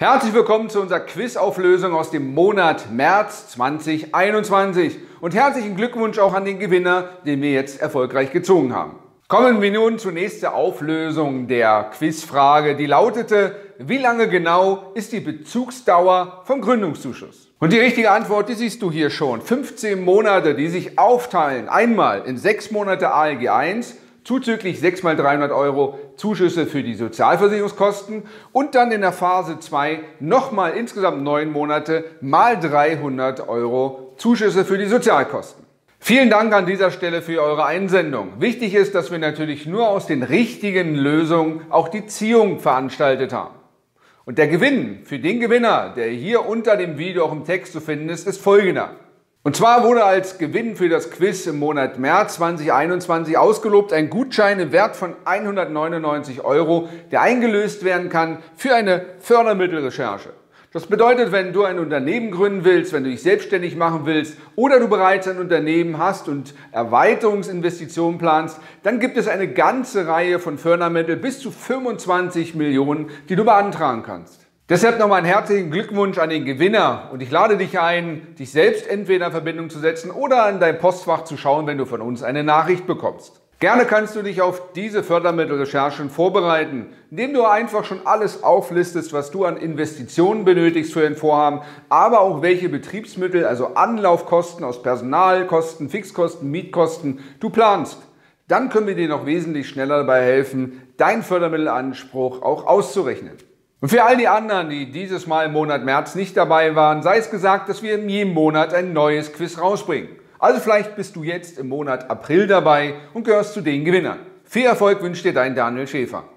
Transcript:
Herzlich willkommen zu unserer Quizauflösung aus dem Monat März 2021 und herzlichen Glückwunsch auch an den Gewinner, den wir jetzt erfolgreich gezogen haben. Kommen wir nun zunächst zur Auflösung der Quizfrage, die lautete: Wie lange genau ist die Bezugsdauer vom Gründungszuschuss? Und die richtige Antwort, die siehst du hier schon. 15 Monate, die sich aufteilen. Einmal in 6 Monate ALG 1, zuzüglich 6 mal 300 Euro Zuschüsse für die Sozialversicherungskosten und dann in der Phase 2 nochmal insgesamt 9 Monate mal 300 Euro Zuschüsse für die Sozialkosten. Vielen Dank an dieser Stelle für eure Einsendung. Wichtig ist, dass wir natürlich nur aus den richtigen Lösungen auch die Ziehung veranstaltet haben. Und der Gewinn für den Gewinner, der hier unter dem Video auch im Text zu finden ist, ist folgender. Und zwar wurde als Gewinn für das Quiz im Monat März 2021 ausgelobt ein Gutschein im Wert von 199 Euro, der eingelöst werden kann für eine Fördermittelrecherche. Das bedeutet, wenn du ein Unternehmen gründen willst, wenn du dich selbstständig machen willst oder du bereits ein Unternehmen hast und Erweiterungsinvestitionen planst, dann gibt es eine ganze Reihe von Fördermitteln bis zu 25 Millionen, die du beantragen kannst. Deshalb nochmal einen herzlichen Glückwunsch an den Gewinner und ich lade dich ein, dich selbst entweder in Verbindung zu setzen oder in dein Postfach zu schauen, wenn du von uns eine Nachricht bekommst. Gerne kannst du dich auf diese Fördermittelrecherchen vorbereiten, indem du einfach schon alles auflistest, was du an Investitionen benötigst für dein Vorhaben, aber auch welche Betriebsmittel, also Anlaufkosten aus Personalkosten, Fixkosten, Mietkosten du planst. Dann können wir dir noch wesentlich schneller dabei helfen, deinen Fördermittelanspruch auch auszurechnen. Und für all die anderen, die dieses Mal im Monat März nicht dabei waren, sei es gesagt, dass wir in jedem Monat ein neues Quiz rausbringen. Also vielleicht bist du jetzt im Monat April dabei und gehörst zu den Gewinnern. Viel Erfolg wünscht dir dein Daniel Schäfer.